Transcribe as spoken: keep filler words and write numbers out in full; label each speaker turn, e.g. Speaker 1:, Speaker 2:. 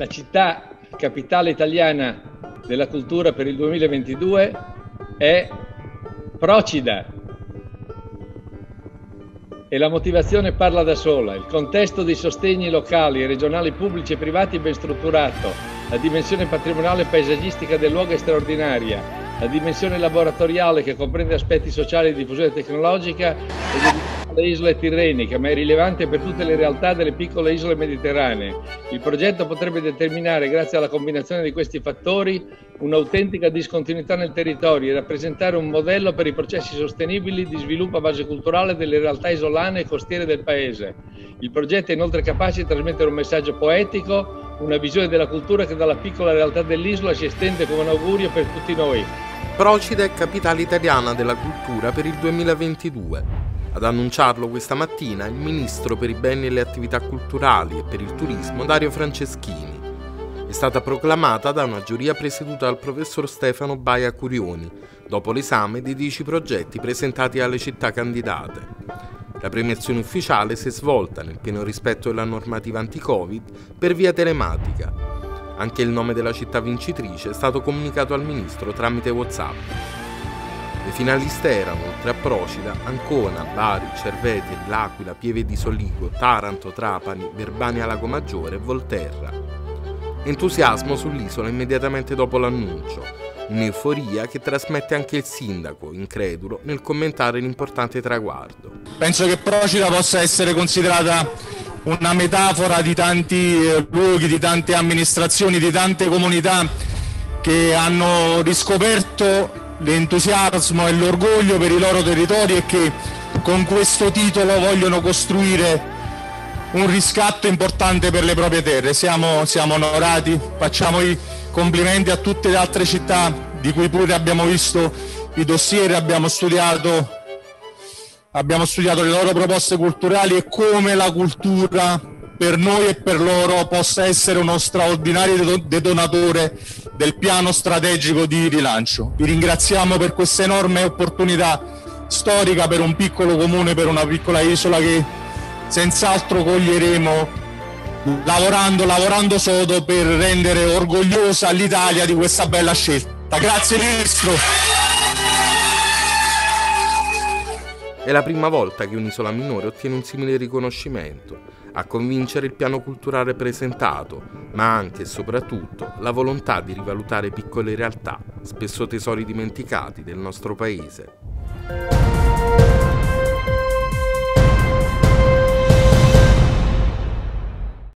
Speaker 1: la città capitale italiana della cultura per il duemilaventidue è Procida e la motivazione parla da sola. Il contesto dei sostegni locali, regionali, pubblici e privati è ben strutturato, la dimensione patrimoniale e paesaggistica del luogo è straordinaria, la dimensione laboratoriale che comprende aspetti sociali e diffusione tecnologica è dedicata alle isole tirreniche, ma è rilevante per tutte le realtà delle piccole isole mediterranee. Il progetto potrebbe determinare, grazie alla combinazione di questi fattori, un'autentica discontinuità nel territorio e rappresentare un modello per i processi sostenibili di sviluppo a base culturale delle realtà isolane e costiere del paese. Il progetto è inoltre capace di trasmettere un messaggio poetico, una visione della cultura che dalla piccola realtà dell'isola si estende come un augurio per tutti noi.
Speaker 2: Procida è capitale italiana della cultura per il duemilaventidue. Ad annunciarlo questa mattina il ministro per i beni e le attività culturali e per il turismo Dario Franceschini. È stata proclamata da una giuria presieduta dal professor Stefano Baia Curioni, dopo l'esame dei dieci progetti presentati alle città candidate. La premiazione ufficiale si è svolta, nel pieno rispetto della normativa anti-Covid, per via telematica. Anche il nome della città vincitrice è stato comunicato al ministro tramite WhatsApp. Le finaliste erano, oltre a Procida, Ancona, Bari, Cerveteri, L'Aquila, Pieve di Soligo, Taranto, Trapani, Verbania Lago Maggiore e Volterra. Entusiasmo sull'isola immediatamente dopo l'annuncio, un'euforia che trasmette anche il sindaco, incredulo, nel commentare l'importante traguardo.
Speaker 3: Penso che Procida possa essere considerata una metafora di tanti luoghi, di tante amministrazioni, di tante comunità che hanno riscoperto l'entusiasmo e l'orgoglio per i loro territori e che con questo titolo vogliono costruire un riscatto importante per le proprie terre. Siamo, siamo onorati, facciamo i complimenti a tutte le altre città di cui pure abbiamo visto i dossier, abbiamo studiato, abbiamo studiato le loro proposte culturali e come la cultura per noi e per loro possa essere uno straordinario detonatore del piano strategico di rilancio. Vi ringraziamo per questa enorme opportunità storica per un piccolo comune, per una piccola isola che senz'altro coglieremo lavorando, lavorando sodo per rendere orgogliosa l'Italia di questa bella scelta. Grazie Ministro.
Speaker 2: È la prima volta che un'isola minore ottiene un simile riconoscimento. A convincere il piano culturale presentato, ma anche e soprattutto la volontà di rivalutare piccole realtà, spesso tesori dimenticati del nostro paese.